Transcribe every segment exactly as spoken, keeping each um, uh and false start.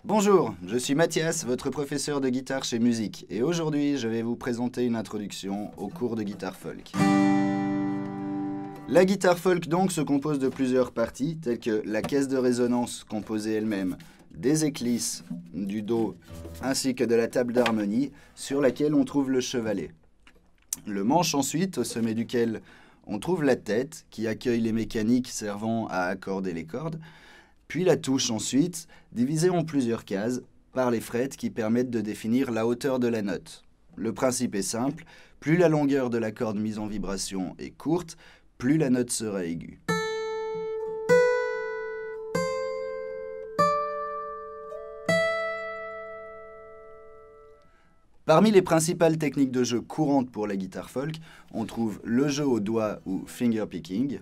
Bonjour, je suis Mathias, votre professeur de guitare chez Musique, et aujourd'hui je vais vous présenter une introduction au cours de guitare folk. La guitare folk donc se compose de plusieurs parties, telles que la caisse de résonance composée elle-même, des éclisses, du dos, ainsi que de la table d'harmonie sur laquelle on trouve le chevalet. Le manche ensuite, au sommet duquel on trouve la tête qui accueille les mécaniques servant à accorder les cordes, puis la touche ensuite, divisée en plusieurs cases par les frettes qui permettent de définir la hauteur de la note. Le principe est simple, plus la longueur de la corde mise en vibration est courte, plus la note sera aiguë. Parmi les principales techniques de jeu courantes pour la guitare folk, on trouve le jeu au doigt ou finger picking,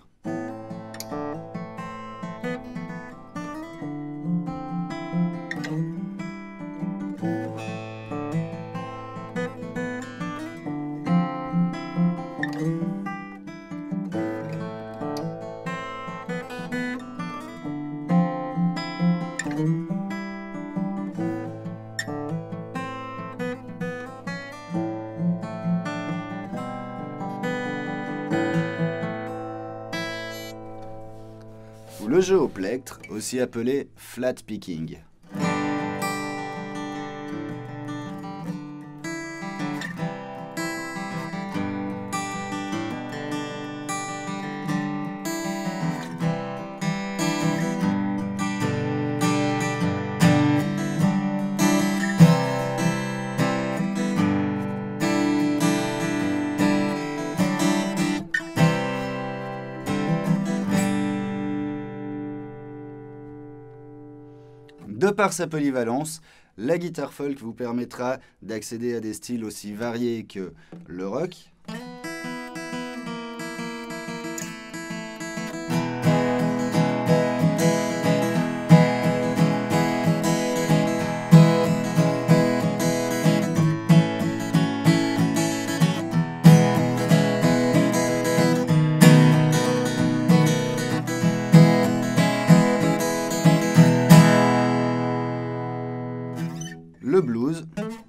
ou le jeu au plectre, aussi appelé flat picking. De par sa polyvalence, la guitare folk vous permettra d'accéder à des styles aussi variés que le rock, le blues,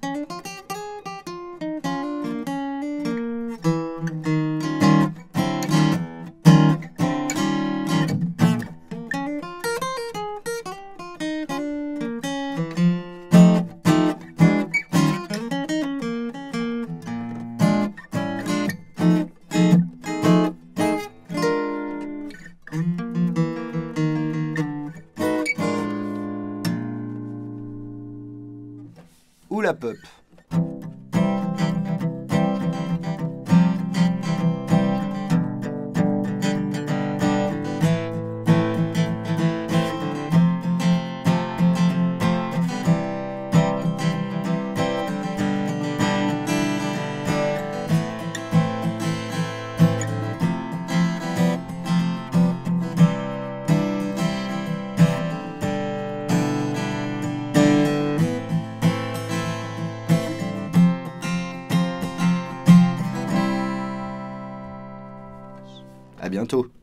ou la pop. À bientôt.